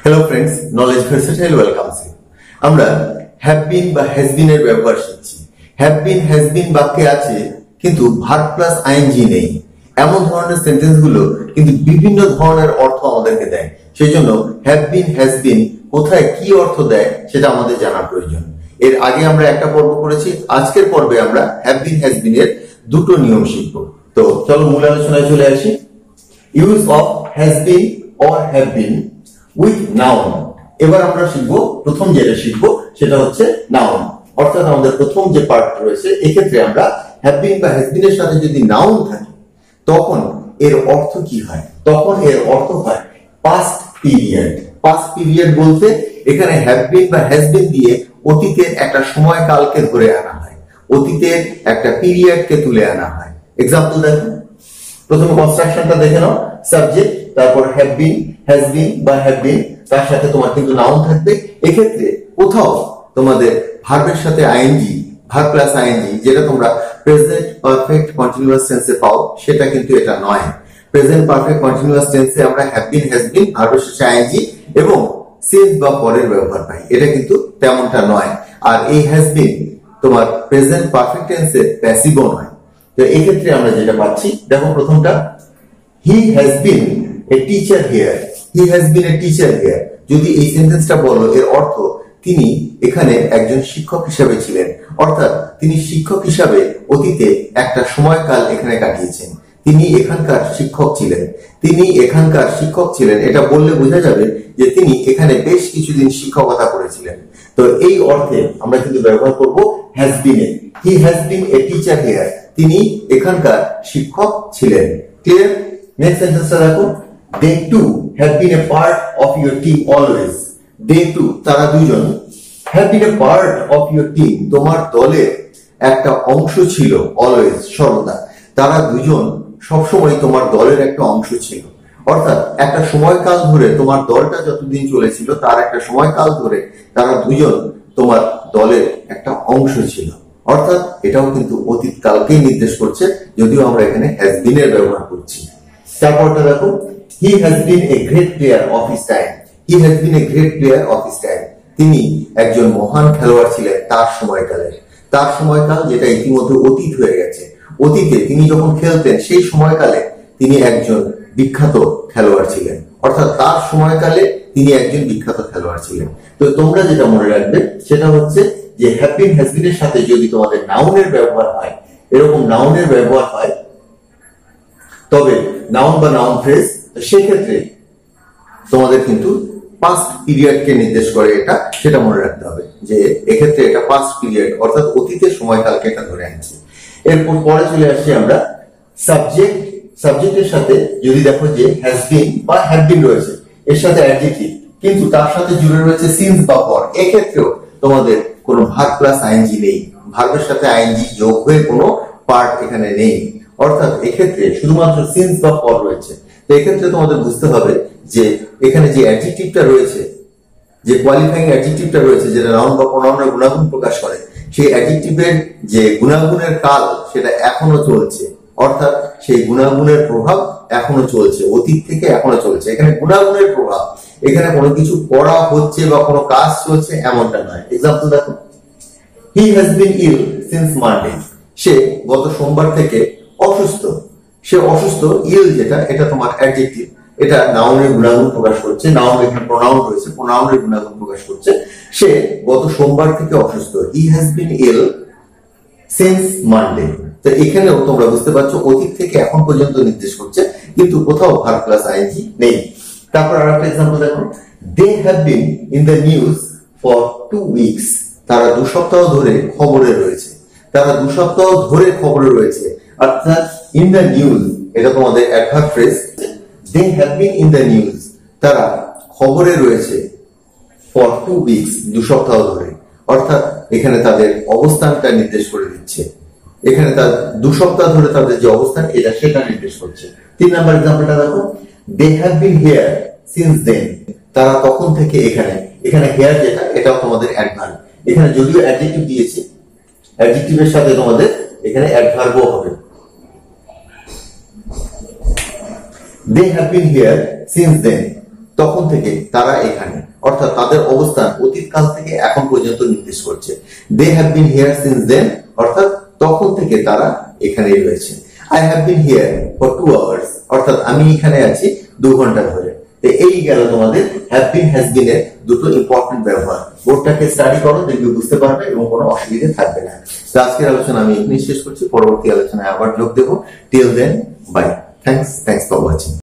Hello friends, knowledge versatile welcomes you. আমরা have been বা has বিন এর ব্যবহার শিখছি। হ্যাভ বিন হ্যাজ বিন বাক্যে আছে কিন্তু ভার্ব প্লাস আইএনজি নেই। এমন ধরনের সেন্টেন্স গুলো কিন্তু বিভিন্ন ধরনের অর্থ আমাদেরকে দেয়। সেই জন্য হ্যাভ বিন হ্যাজ বিন কোথায় কি অর্থ দেয় সেটা আমাদের জানার প্রয়োজন। এর আগে আমরা একটা পর্ব করেছি, আজকের পর্বে আমরা হ্যাভ বিন হ্যাজ বিন এর দুটো নিয়ম শিখব। তো চলো মূল আলোচনায় চলে আসি। Use of has been or have been with noun. এবার আমরা শিখবো, প্রথম যেটা শিখবো সেটা হচ্ছে নাউন, অর্থাৎ আমাদের প্রথম যে পার্ট রয়েছে। এক্ষেত্রে আমরা হ্যাভ বিন বা হ্যাজ বিন এর সাথে যদি নাউন থাকে তখন এর অর্থ কি হয়? তখন এর অর্থ হয় পাস্ট পিরিয়ড। পাস্ট পিরিয়ড বলতে এখানে হ্যাভ বিন বা হ্যাজ বিন দিয়ে অতীতের একটা সময়কালকে ধরে আনা হয়, অতীতের একটা পিরিয়ডকে তুলে আনা হয়। এক্সাম্পল দেখো, প্রথমে কনস্ট্রাকশনটা দেখে নাও। সাবজেক্ট, তারপর হ্যাভ বিন, হ্যাজ বিন বা হ্যাভ বিন, তার সাথে তোমার কিন্তু নাউন থাকবে। এক্ষেত্রে কোথাও তোমাদের ভার্বের সাথে আইএনজি, ভার্ব প্লাস আইএনজি, যেটা তোমরা প্রেজেন্ট পারফেক্ট কন্টিনিউয়াস টেন্সে পাও, সেটা কিন্তু এটা নয়। প্রেজেন্ট পারফেক্ট কন্টিনিউয়াস টেন্সে আমরা হ্যাভ বিন, হ্যাজ বিন, ভার্বের সাথে আইএনজি এবং সিন্স বা পরের ব্যবহার পাই। এটা কিন্তু তেমনটা নয়। আর এই হ্যাজ বিন তোমার প্রেজেন্ট পারফেক্ট টেন্সের প্যাসিভও নয়। তো এই ক্ষেত্রে আমরা যেটা পাচ্ছি, দেখো প্রথমটা, he has been a teacher here. He has been a teacher here যদি এই সেন্টেন্সটা বলো, এর অর্থ তিনি এখানে একজন শিক্ষক হিসাবে ছিলেন, অর্থাৎ তিনি শিক্ষক হিসাবে অতীতে একটা সময়কাল এখানে কাটিয়েছেন। তিনি এখানকার শিক্ষক ছিলেন। তিনি এখানকার শিক্ষক ছিলেন, এটা বললে বোঝা যাবে যে তিনি এখানে বেশ কিছুদিন শিক্ষকতা করেছিলেন। তো এই অর্থে আমরা কিন্তু ব্যবহার করব has been a. He has been a teacher here, তিনি এখানকার শিক্ষক ছিলেন। ক্লিয়ার? নেক্সট সেন্টেন্সটা দেখো, they two have been a part of your team always. They two, তারা দুইজন, have been a part of your team, তোমার দলের একটা অংশ ছিল, always, সর্বদা। তারা দুজন সবসময় তোমার দলের একটা অংশ ছিল, অর্থাৎ একটা সময়কাল ধরে তোমার দলটা যতদিন চলেছিল তার একটা সময়কাল ধরে তারা দুজন তোমার দলের একটা অংশ ছিল, অর্থাৎ এটাও কিন্তু অতীতকালকেই নির্দেশ করছে, যদিও আমরা এখানে হ্যাজ বিন এর ব্যবহার করছি। তারপরটা দেখো, he has been a great player of his time. He has been a great player of his time. তিনি একজন মহান খেলোয়াড় ছিলেন তার সময়কালে। তার সময়কাল যেটা ইতিমধ্যে অতীত হয়ে গেছে। অতীতে তিনি যখন খেলতেন সেই সময়কালে তিনি একজন বিখ্যাত খেলোয়াড় ছিলেন, অর্থাৎ তার সময়কালে তিনি একজন বিখ্যাত খেলোয়াড় ছিলেন। তো তোমরা যেটা মনে রাখবে সেটা হচ্ছে যে হ্যাভ বিন হ্যাজ বিন এর সাথে যদি তোমাদের নাউনের ব্যবহার হয়, এরকম নাউনের ব্যবহার হয়, তবে নাউন বা নাউন ফ্রেজ, সেক্ষেত্রে তোমাদের কিন্তু পাস্ট পিরিয়ডকে নির্দেশ করে, এটা সেটা মনে রাখতে হবে যে এক্ষেত্রে এটা পাস্ট পিরিয়ড, অর্থাৎ অতীতের সময়কালকে এটা ধরে আনছে। এরপর পরে চলে আসছি আমরা সাবজেক্ট। সাবজেক্টের সাথে যদি দেখো যে হ্যাজ বিন বা হ্যাভ বিন রয়েছে, এর সাথে অ্যাডজেক্টিভ, কিন্তু তার সাথে জুড়ে রয়েছে সিন্স বা ফর, এক্ষেত্রেও তোমাদের কোনো ভার্ব প্লাস আইএনজি নেই। ভার্বের সাথে আইএনজি যোগ হয়ে কোনো পার্ট এখানে নেই, অর্থাৎ এক্ষেত্রে শুধুমাত্র সিন্স বা ফর রয়েছে। তো এক্ষেত্রে তোমাদের বুঝতে হবে যে এখানে যে অ্যাডজেক্টিভটা রয়েছে, যে কোয়ালিফাইং অ্যাডজেক্টিভটা রয়েছে, যেটা নাউন বা প্রোনাউনের গুণাগুণ প্রকাশ করে, সেই অ্যাডজেক্টিভের যে গুণাগুণের কাল সেটা এখনো চলছে, অর্থাৎ সেই গুণাগুণের প্রভাব এখনো চলছে, অতীত থেকে এখনো চলছে। এখানে গুণাগুণের প্রভাব, এখানে কোনো কিছু করা হচ্ছে বা কোনো কাজ চলছে এমনটা নয়। এক্সাম্পল দেখো, he has been ill since Monday. সে গত সোমবার থেকে অসুস্থ। সে অসুস্থ, ইল যেটা, এটা তোমার অ্যাডজেক্টিভ, এটা নাউনের গুণাগুণ প্রকাশ করছে। নাউন এখানে প্রোনাউন রয়েছে, প্রোনাউনের গুণাগুণ প্রকাশ করছে। সে গত সোমবার থেকে অসুস্থ। He has been ill since Monday. তো এখানেও তোমরা বুঝতে পারছো অতীত থেকে এখন পর্যন্ত নির্দেশ করছে, কিন্তু কোথাও ভার্ব প্লাস আইএনজি নেই। তারপর আরেকটা एग्जांपल দেখো, they have been in the news for 2 weeks. তারা 2 সপ্তাহ ধরে খবরে রয়েছে। তারা 2 সপ্তাহ ধরে খবরে রয়েছে, অর্থাৎ ইন দ্য নিউজ, এটা তোমাদের adverb phrase. They have been in the news, তারা খবরে রয়েছে ফর 2 উইকস, 2 সপ্তাহ ধরে, অর্থাৎ এখানে তাদের অবস্থানটা নির্দেশ করে দিচ্ছে। এখানে তার 2 সপ্তাহ ধরে তাদের যে অবস্থান, এটা সেটা নির্দেশ করছে। 3 নাম্বার एग्जांपलটা দেখো, they have been here since then. তারা তখন থেকে এখানে। এখানে হিয়ার যেটা, এটাও তোমাদের অ্যাডভার্ব। এখানে যদিও অ্যাডজেক্টিভ দিয়েছে, অ্যাডজেক্টিভের সাথে তোমাদের এখানে অ্যাডভার্বও হবে। They have been here since then, তখন থেকে তারা এখানে, অর্থাৎ তাদের অবস্থান অতীতকাল থেকে এখন পর্যন্ত নির্দেশ করছে। They have been here since then, অর্থাৎ তখন থেকে তারা এখানেই রয়েছে। I have been here for 2 hours, অর্থাৎ আমি এখানে আছি 2 ঘন্টা ধরে। এই গেল তোমাদের হ্যাভ বিন হ্যাজ বিন এর দুটো ইম্পর্টেন্ট ব্যবহার। বোর্ডটাকে স্টাডি করো, দেখবে বুঝতে পারবে এবং কোনো অসুবিধা থাকবে না। তো আজকের আলোচনা আমি এখানেই শেষ করছি, পরবর্তী আলোচনায় আবার যোগ দেবো। Till then, bye. Thanks for watching.